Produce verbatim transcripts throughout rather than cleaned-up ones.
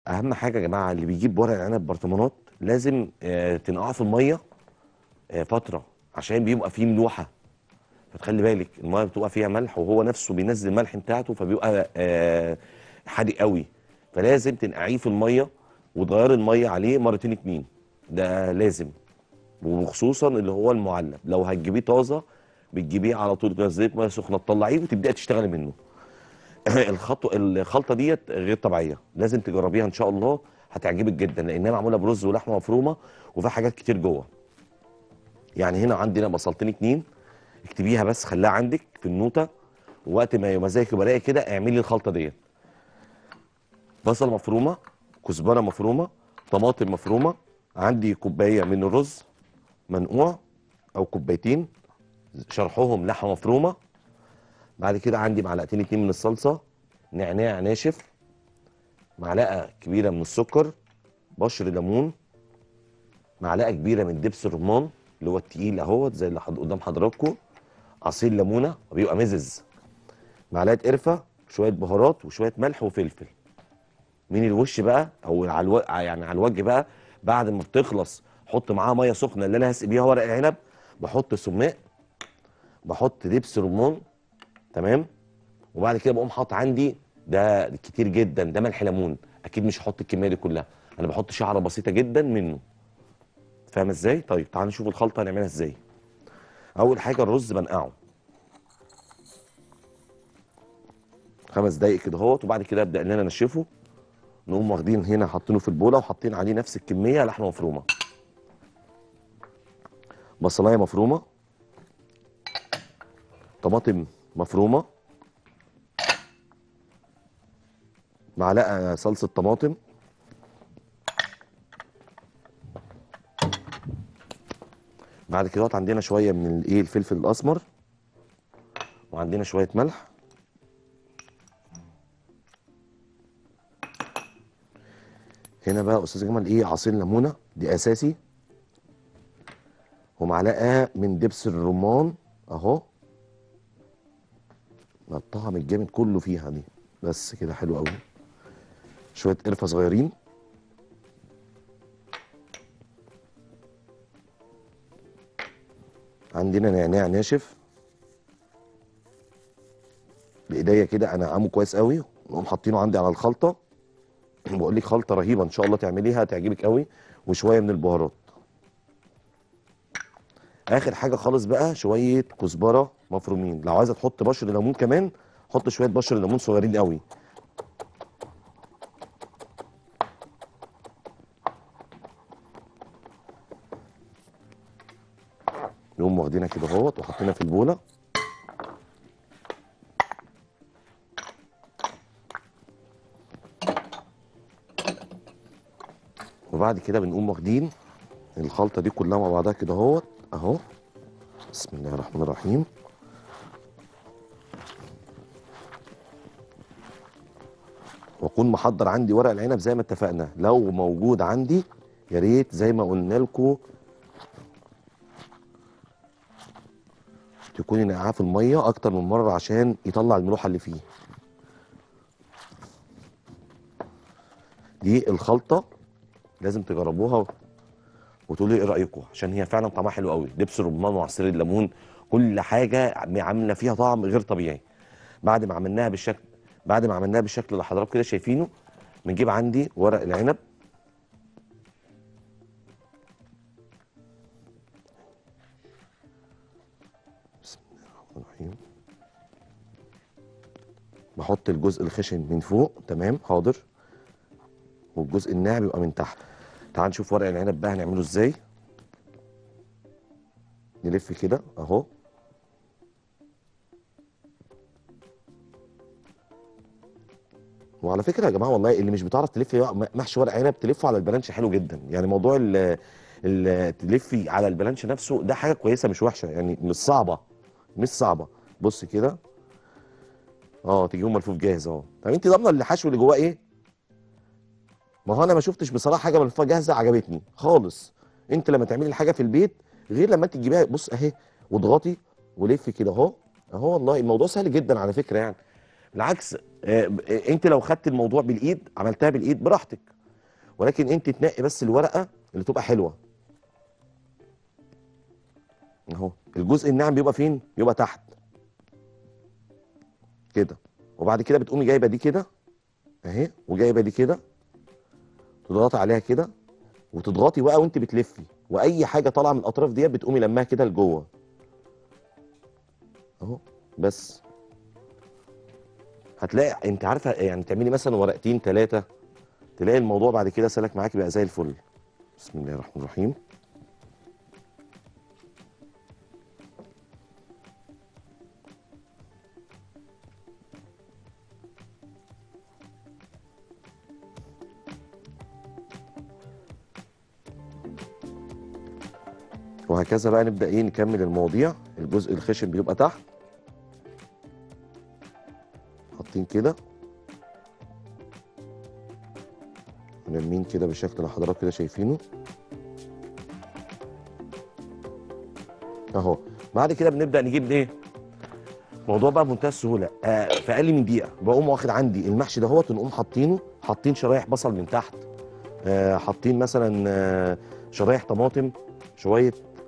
اهم حاجه يا جماعه اللي بيجيب ورق العنب برطمانات لازم آه، تنقعه في الميه آه، فتره عشان بيبقى فيه ملوحه. فتخلي بالك الميه بتبقى فيها ملح وهو نفسه بينزل الملح بتاعته فبيبقى آه، حادق قوي. فلازم تنقعيه في الميه وتغيري الميه عليه مرتين اتنين. ده لازم. وخصوصا اللي هو المعلب لو هتجيبيه طازه بتجيبيه على طول كده زيت ميه سخنه تطلعيه وتبداي تشتغلي منه. الخطوه الخلطه ديت غير طبيعيه، لازم تجربيها ان شاء الله. هتعجبك جدا لانها معموله برز ولحمه مفرومه وفيها حاجات كتير جوه. يعني هنا عندنا بصلتين اتنين، اكتبيها بس خليها عندك في النوته. ووقت ما مزاجك يبقى رايق كده اعملي الخلطه ديت. بصل مفرومه، كزبره مفرومه، طماطم مفرومه، عندي كوبايه من الرز منقوع او كوبايتين شرحهم لحمه مفرومه. بعد كده عندي معلقتين اتنين من الصلصه، نعناع ناشف، معلقه كبيره من السكر، بشر ليمون، معلقه كبيره من دبس الرمان اللي هو التقيل اهوت زي اللي حد قدام حضراتكم، عصير ليمونه وبيبقى مزز، معلقه قرفه، شويه بهارات وشويه ملح وفلفل. من الوش بقى او على الو... يعني على الوجه بقى بعد ما بتخلص حط معاها ميه سخنه اللي انا هسقي بيها ورق العنب. بحط سماق، بحط دبس رمان، تمام. وبعد كده بقوم حاطط عندي ده كتير جدا ده ملح ليمون. اكيد مش هحط الكميه دي كلها، انا بحط شعره بسيطه جدا منه. فاهم ازاي؟ طيب تعالوا نشوف الخلطه هنعملها ازاي. اول حاجه الرز بنقعه خمس دقايق كده اهوت، وبعد كده ابدا ان انا انشفه. نقوم واخدين هنا حاطينه في البوله وحاطين عليه نفس الكميه لحمه مفرومه، بصلايه مفرومه، طماطم مفرومه، معلقه صلصه طماطم، بعد كده عندنا شويه من الايه الفلفل الاسمر، وعندنا شويه ملح. هنا بقى يا استاذ جمال ايه عصير ليمونه دي اساسي، ومعلقه من دبس الرمان اهو، الطعم الجامد كله فيها دي. بس كده حلو قوي. شويه قرفه صغيرين، عندنا نعناع ناشف بايديا كده انعمه كويس قوي ونقوم حاطينه عندي على الخلطه. بقول لك خلطه رهيبه ان شاء الله تعمليها هتعجبك قوي. وشويه من البهارات. اخر حاجه خالص بقى شويه كزبره مفرومين، لو عايزه تحط بشر ليمون كمان حط شويه بشر ليمون صغيرين قوي. نقوم واخدينها كده اهوت وحاطينها في البوله. وبعد كده بنقوم واخدين الخلطه دي كلها مع بعضها كده اهوت اهو. بسم الله الرحمن الرحيم. واكون محضر عندي ورق العنب زي ما اتفقنا، لو موجود عندي يا ريت زي ما قلنا لكم تكوني نقعاه في الميه اكتر من مره عشان يطلع الملوحه اللي فيه. دي الخلطه لازم تجربوها وتقولوا لي ايه رايكم، عشان هي فعلا طعمها حلو قوي. دبس الرمان وعصير الليمون كل حاجه عامله فيها طعم غير طبيعي. بعد ما عملناها بالشكل بعد ما عملناها بالشكل اللي حضراتكم كده شايفينه، بنجيب عندي ورق العنب. بسم الله الرحمن الرحيم. بحط الجزء الخشن من فوق، تمام حاضر، والجزء الناعم يبقى من تحت. تعال نشوف ورق العنب بقى هنعمله ازاي. نلف كده اهو. وعلى فكره يا جماعه والله اللي مش بتعرف تلف محشي ورق عنب تلفه على البلانش حلو جدا. يعني موضوع ال ال- تلفي على البلانش نفسه ده حاجه كويسه مش وحشه، يعني مش صعبه. مش صعبه. بص كده اه تجيبه ملفوف جاهز اهو. طب انت ضامنه الحشو اللي جواه ايه؟ ما هو انا ما شفتش بصراحه حاجه ملفوفه جاهزه عجبتني خالص. انت لما تعملي الحاجه في البيت غير لما انت تجيبيها. بص اهي واضغطي ولفي كده اهو. اهو والله الموضوع سهل جدا على فكره يعني. بالعكس آه ب- آه، انت لو خدت الموضوع بالايد عملتها بالايد براحتك، ولكن انت تنقي بس الورقه اللي تبقى حلوه. اهو الجزء الناعم بيبقى فين؟ بيبقى تحت كده. وبعد كده بتقومي جايبه دي كده اهي، وجايبه دي كده، تضغطي عليها كده، وتضغطي بقى وانت بتلفي، واي حاجه طالعه من الاطراف ديت بتقومي لماها كده لجوه اهو. بس هتلاقي انت عارفه يعني تعملي مثلا ورقتين ثلاثه، تلاقي الموضوع بعد كده سلك معاكي بقى زي الفل. بسم الله الرحمن الرحيم. وهكذا بقى نبدا ايه نكمل المواضيع. الجزء الخشن بيبقى تحت، حاطين كده ولمين كده بالشكل اللي حضراتكم كده شايفينه اهو. بعد كده بنبدا نجيب ايه، الموضوع بقى بمنتهى السهوله. آه في اقل من دقيقه بقوم واخد عندي المحشي دهوت، ونقوم حاطينه، حاطين شرايح بصل من تحت، آه حاطين مثلا آه شرايح طماطم شويه.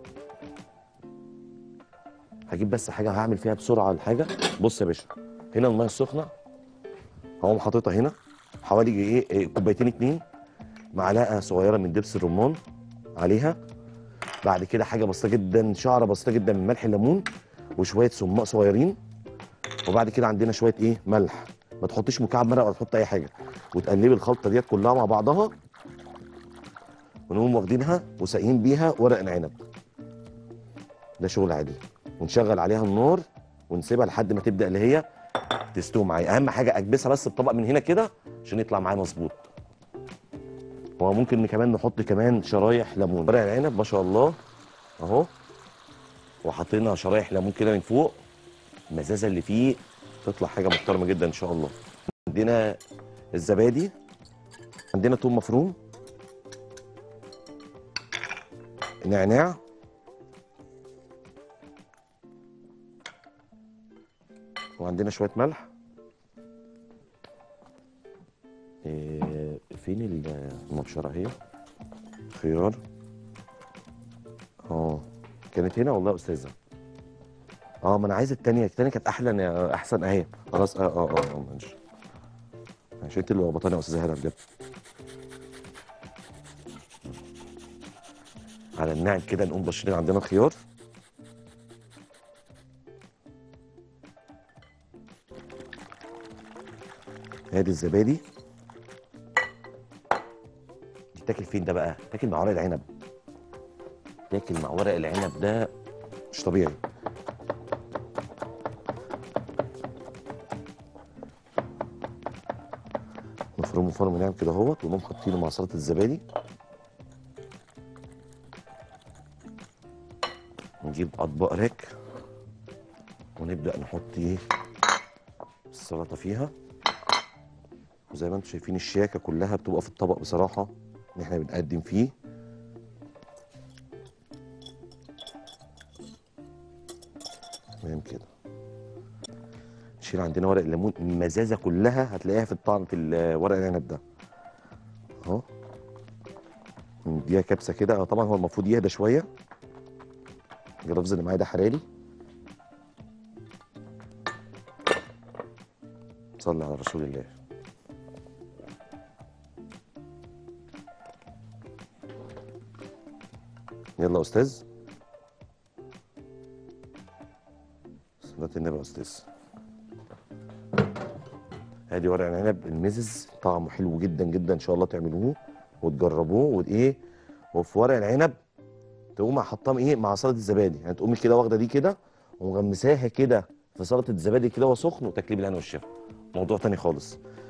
هجيب بس حاجه هعمل فيها بسرعه الحاجه. بص يا باشا، هنا الميه السخنه هقوم حاططها هنا حوالي ايه إيه، كوبايتين اتنين، معلقه صغيره من دبس الرمان عليها. بعد كده حاجه بسيطه جدا، شعره بسيطه جدا من ملح الليمون، وشويه سماق صغيرين. وبعد كده عندنا شويه ايه ملح. ما تحطيش مكعب مرق ولا تحط اي حاجه، وتقلبي الخلطه ديت كلها مع بعضها، ونقوم واخدينها وساقين بيها ورق العنب. ده شغل عادي، ونشغل عليها النار ونسيبها لحد ما تبدا اللي هي تستوي معايا. اهم حاجه اكبسها بس بطبق من هنا كده عشان يطلع معايا مظبوط. هو ممكن كمان نحط كمان شرايح ليمون. ورق العنب ما شاء الله اهو، وحطينا شرايح ليمون كده من فوق، المزازه اللي فيه تطلع حاجه محترمه جدا ان شاء الله. عندنا الزبادي، عندنا توم مفروم، نعناع، وعندنا شويه ملح. إيه فين المبشره اهي، خيار. اه كانت هنا والله يا استاذه. اه ما انا عايز التانية، التانية كانت احلى احسن اهي. خلاص اه اه اه اه ماشي. ماشي انت اللي لخبطاني يا استاذه هلا بجد. على الناعم كده نقوم بشرين عندنا الخيار، ادي الزبادي. تاكل فين ده بقى؟ تاكل مع ورق العنب، تاكل مع ورق العنب ده مش طبيعي. نفرمه فرم ناعم كده اهوت، ونقوم حاطينه مع سلطه الزبادي. نجيب اطباق راك ونبدا نحط ايه السلطه فيها. وزي ما انتم شايفين الشياكه كلها بتبقى في الطبق بصراحه اللي احنا بنقدم فيه. تمام كده. نشيل عندنا ورق الليمون، المزازه كلها هتلاقيها في الطعم في ال- ورق العنب ده اهو. نديها كبسه كده. طبعا هو المفروض يهدى شويه، الجرافز اللي معايا ده حراري. صلي على رسول الله. يلا يا استاذ، صلاة النبي يا استاذ. ادي ورق العنب المزز، طعمه حلو جدا جدا، ان شاء الله تعملوه وتجربوه وايه. وفي ورق العنب تقوم حاطاه ايه مع سلطه الزبادي، يعني تقومي كده واخده دي كده ومغمساها كده في سلطه الزبادي كده وهو سخن، وتاكليه بالهنا والشفا. موضوع تاني خالص.